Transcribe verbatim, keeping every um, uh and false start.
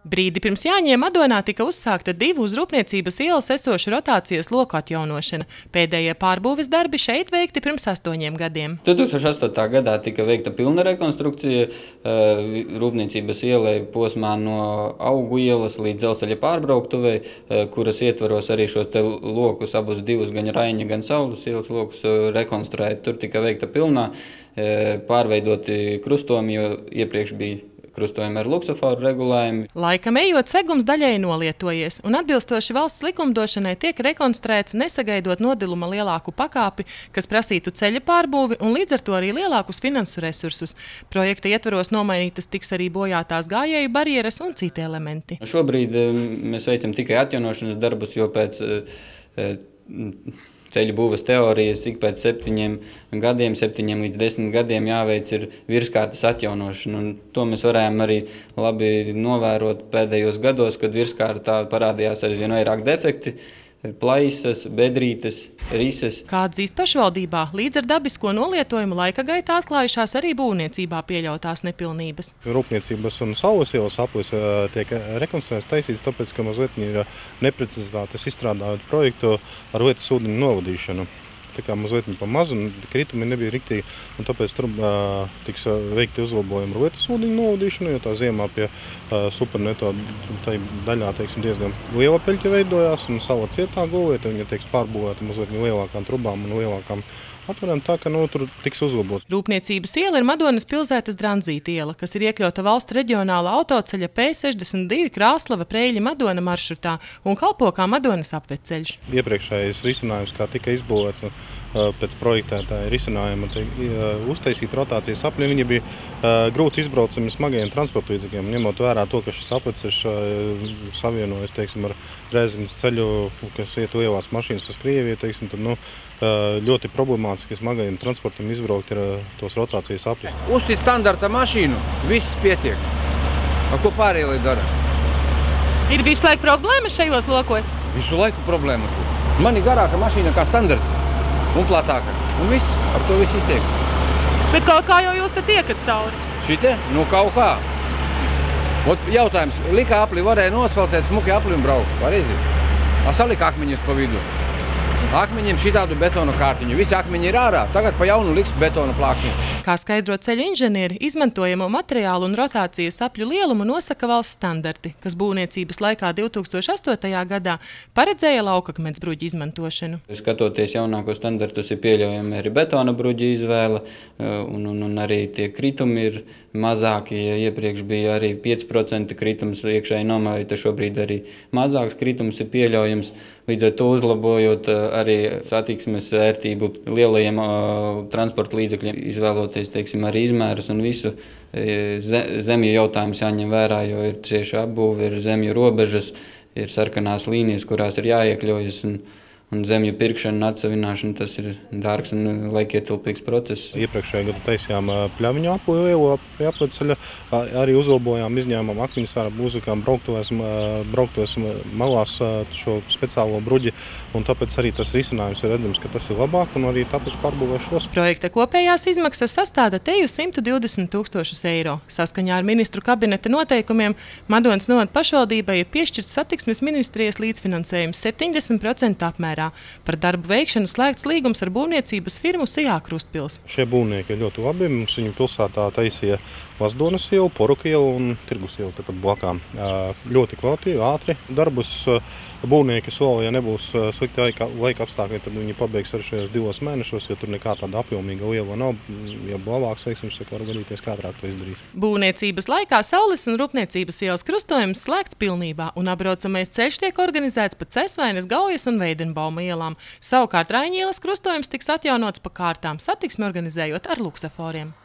Brīdi pirms Jāņiem Madonā tika uzsākta divu uz Rūpniecības ielas esošu rotācijas loku atjaunošana. Pēdējie pārbūves darbi šeit veikti pirms astoņiem gadiem. divi tūkstoši astotā gadā tika veikta pilna rekonstrukcija Rūpniecības ielai posmā no Augu ielas līdz Dzelzceļa pārbrauktuvei, kuras ietvaros arī šos te lokus, abus divus, gan Raiņa, gan Saules ielas lokus rekonstruēt. Tur tika veikta pilnā, pārveidoti krustojumi, jo iepriekš bija krustojumi ar luksoforu regulējumu. Laikam ejot, segums daļēji nolietojies, un atbilstoši valsts likumdošanai tiek rekonstruēts, nesagaidot nodiluma lielāku pakāpi, kas prasītu ceļa pārbūvi un līdz ar to arī lielākus finansu resursus. Projekta ietvaros nomainītas tiks arī bojātās gājēju barjeras un citi elementi. Šobrīd mēs veicam tikai atjaunošanas darbus, jo pēc ceļu būvas teorijas ik pēc septiņiem gadiem, septiņiem līdz desmit gadiem jāveic ir virskārtas atjaunošana. Un to mēs varējām arī labi novērot pēdējos gados, kad virskārtā parādījās aizvien vairāk defekti, plaisas, bedrītes, rises. Kā atzīst pašvaldībā, līdz ar dabisko nolietojumu laika gaitā atklājušās arī būvniecībā pieļautās nepilnības. Rūpniecības un Saules ielas aplis tiek rekonstruēts taisīts, tāpēc, ka mazliet ir neprecizitātes izstrādājot projektu ar lietas ūdeņu novadīšanu. Tā kā mazliet pa mazu, un kritumi nebija riktīgi, un tāpēc tur uh, tiks veikti uzlabojumi ar lietas ūdeņu novadīšanu, jo tā ziemā pie uh, superneto tai daļā, teiksim, diezgan liela peļķa veidojās, un sala cietā gulvieta, viņa tiks pārbūvēta mazliet lielākām trubām un lielākām atverēm, tā ka no, tur tiks uzlabots. Rūpniecības iela ir Madonas pilsētas Dranzīta iela, kas ir iekļauta valsts reģionāla autoceļa P sešdesmit divi Krāslava Preļļa Madona maršrutā un kalpo kā Madonas apveceļš. Iepriekšējais risinājums, kā tika izbūvēts pēc projektētāja risinājuma, uztaisīt rotācijas apli, viņi bija grūti izbraucami smagajiem transporta līdzekļiem, ņemot vērā to, ka šis apveceļš savienojas, teiksim, ar Rēzemes ceļu, kas iet lielās mašīnas uz Krieviju, teiksim, tad, nu, ļoti problemātiski smagajiem transportam izbraukt ir tos rotācijas apļus. Uzcīt standarta mašīnu, viss pietiek. A, ko pārējie lai dara? Ir visu laiku problēmas šajos lokos? Visu laiku problēmas ir. Man ir garāka mašīna kā standarts un platāka. Un viss, ar to viss izteikts. Bet kaut kā jau jūs te tiekat cauri? Šite? Nu kaut kā. Ot, jautājums, lika apli varēja nosfaltēt smuki apli un braukt, pareizi? A salika akmeņus pa vidu. Akmeņiem šitādu betonu kārtiņu. Visi akmeņi ir ārā, tagad pa jaunu liks betonu plāksni. Kā skaidro ceļu inženieri, izmantojamo materiālu un rotācijas apļu lielumu nosaka valsts standarti, kas būvniecības laikā divi tūkstoši astotajā gadā paredzēja laukakmens bruģu izmantošanu. Skatoties jaunākos standartus, ir pieļaujami arī betona bruģu izvēle, un, un, un arī tie kritumi ir mazāki. Ja iepriekš bija arī pieci procenti kritums iekšēji nomāvīta, šobrīd arī mazāks kritums ir pieļaujams, līdz ar to uzlabojot arī satiksmes ērtību lielajiem uh, transporta līdzekļiem, izvēloties, teiksim, arī izmērus un visu. Zemju jautājums jāņem vērā, jo ir cieši apbūve, ir zemju robežas, ir sarkanās līnijas, kurās ir jāiekļaujas, un, un zemju pirkšana un atsavināšana, tas ir dārgs un laikietilpīgs process. Iepriekšējā gadu taisījām pļaviņu apli lielu apveceļa, arī uzlabojām, izņēmām akmeņus ārā, uzlikām brauktuvēs, brauktuvēs malās šo speciālo bruģi, un tāpēc arī tas risinājums ir redzams, ka tas ir labāk, un arī tāpēc pārbūvēšos. Projekta kopējās izmaksas sastāda teju simt divdesmit tūkstošus eiro. Saskaņā ar ministru kabineta noteikumiem Madonas novada pašvaldībai ir piešķirts satiksmes ministrijas līdzfinansējums septiņdesmit procentu apmērā. Par darbu veikšanu slēgts līgums ar būvniecības firmu Sijā Krustpils. Šie būvnieki ir ļoti labi. Mums viņu pilsētā taisīja Lazdonas ielu, Poruka ielu un Tirgus ielu tāpat blakām. Ļoti kvalitīvi, ātri darbus. Būvnieki sola, ja nebūs slikti laika apstākļi, tad viņi pabeigs arī šajos divos mēnešos, jo tur nekā tāda apjomīga liela nav. Ja labāks, viņš saka, var gadīties, kā ātrāk to izdarīs. Būvniecības laikā Saules un Rūpniecības ielas krustojums slēgts pilnībā, un apbraucamais ceļš tiek organizēts pa Cesvainas, Gaujas un Veidenbauma ielām. Savukārt Raiņa ielas krustojums tiks atjaunots pa kārtām, satiksmi organizējot ar luksaforiem.